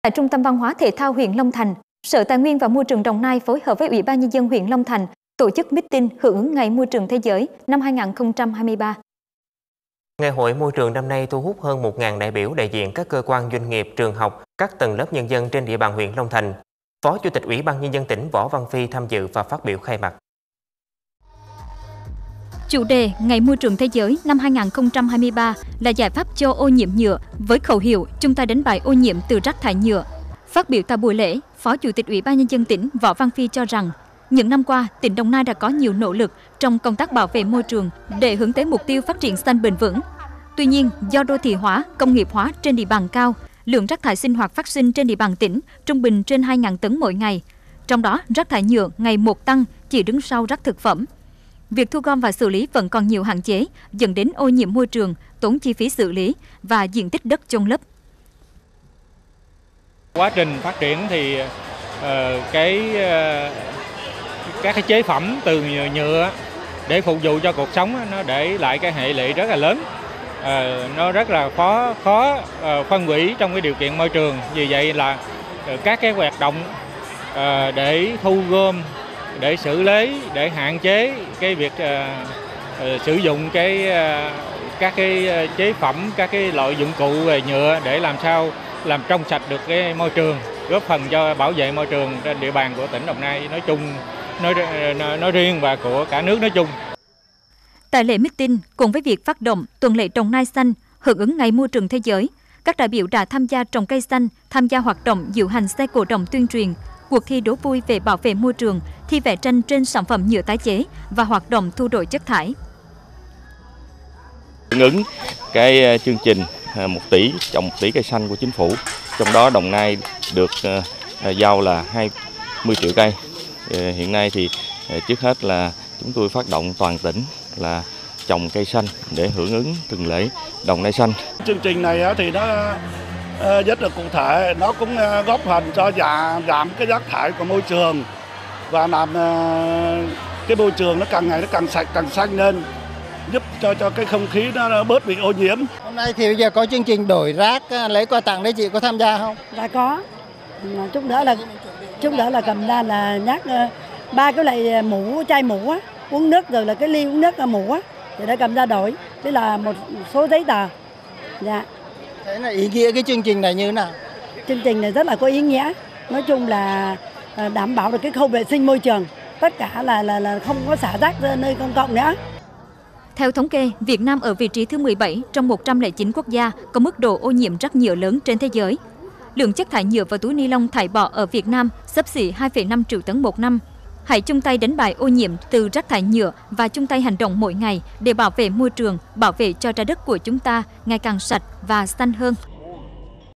Tại Trung tâm Văn hóa Thể thao huyện Long Thành, Sở Tài nguyên và Môi trường Đồng Nai phối hợp với Ủy ban Nhân dân huyện Long Thành tổ chức meeting hưởng ứng Ngày Môi trường Thế giới năm 2023. Ngày hội môi trường năm nay thu hút hơn 1.000 đại biểu đại diện các cơ quan doanh nghiệp, trường học, các tầng lớp nhân dân trên địa bàn huyện Long Thành. Phó Chủ tịch Ủy ban Nhân dân tỉnh Võ Văn Phi tham dự và phát biểu khai mạc. Chủ đề Ngày Môi trường Thế giới năm 2023 là giải pháp cho ô nhiễm nhựa với khẩu hiệu chung tay đánh bại ô nhiễm từ rác thải nhựa. Phát biểu tại buổi lễ, Phó Chủ tịch Ủy ban Nhân dân tỉnh Võ Văn Phi cho rằng những năm qua, tỉnh Đồng Nai đã có nhiều nỗ lực trong công tác bảo vệ môi trường để hướng tới mục tiêu phát triển xanh bền vững. Tuy nhiên, do đô thị hóa, công nghiệp hóa trên địa bàn cao, lượng rác thải sinh hoạt phát sinh trên địa bàn tỉnh trung bình trên 2.000 tấn mỗi ngày. Trong đó, rác thải nhựa ngày một tăng, chỉ đứng sau rác thực phẩm. Việc thu gom và xử lý vẫn còn nhiều hạn chế, dẫn đến ô nhiễm môi trường, tốn chi phí xử lý và diện tích đất chôn lấp. Quá trình phát triển thì các cái chế phẩm từ nhựa để phục vụ cho cuộc sống nó để lại cái hệ lụy rất là lớn. Nó rất là khó phân hủy trong cái điều kiện môi trường. Vì vậy là các cái hoạt động để thu gom, để xử lý, để hạn chế cái việc sử dụng các cái chế phẩm, các cái loại dụng cụ về nhựa để làm sao làm trong sạch được cái môi trường, góp phần cho bảo vệ môi trường trên địa bàn của tỉnh Đồng Nai nói chung, nói riêng và của cả nước nói chung. Tại lễ meeting, cùng với việc phát động tuần lễ trồng nai xanh hưởng ứng Ngày Môi trường Thế giới, các đại biểu đã tham gia trồng cây xanh, tham gia hoạt động diễu hành xe cổ động tuyên truyền, cuộc thi đố vui về bảo vệ môi trường, thi vẽ tranh trên sản phẩm nhựa tái chế và hoạt động thu đổi chất thải. Hưởng ứng cái chương trình 1 tỷ trồng 1 tỷ cây xanh của chính phủ, trong đó Đồng Nai được giao là 20 triệu cây. Hiện nay thì trước hết là chúng tôi phát động toàn tỉnh là trồng cây xanh để hưởng ứng tuần lễ Đồng Nai xanh. Chương trình này thì nó rất là cụ thể, nó cũng góp phần cho giảm cái rác thải của môi trường và làm cái môi trường nó càng ngày nó càng sạch, càng xanh lên, giúp cho cái không khí nó bớt bị ô nhiễm. Hôm nay thì bây giờ có chương trình đổi rác lấy quà tặng đấy, chị có tham gia không? Đã có. Chút nữa là cầm ra là nhắc 3 cái loại mũ, chai mũ á, uống nước rồi là cái ly uống nước mũ á, thì đã cầm ra đổi. Đây là một số giấy tờ. Dạ. Thế là ý nghĩa cái chương trình này như thế nào? Chương trình này rất là có ý nghĩa. Nói chung là đảm bảo được cái khâu vệ sinh môi trường. Tất cả là không có xả rác ra nơi công cộng nữa. Theo thống kê, Việt Nam ở vị trí thứ 17 trong 109 quốc gia có mức độ ô nhiễm rác nhựa lớn trên thế giới. Lượng chất thải nhựa và túi ni lông thải bỏ ở Việt Nam xấp xỉ 2,5 triệu tấn một năm. Hãy chung tay đánh bại ô nhiễm từ rác thải nhựa và chung tay hành động mỗi ngày để bảo vệ môi trường, bảo vệ cho trái đất của chúng ta ngày càng sạch và xanh hơn.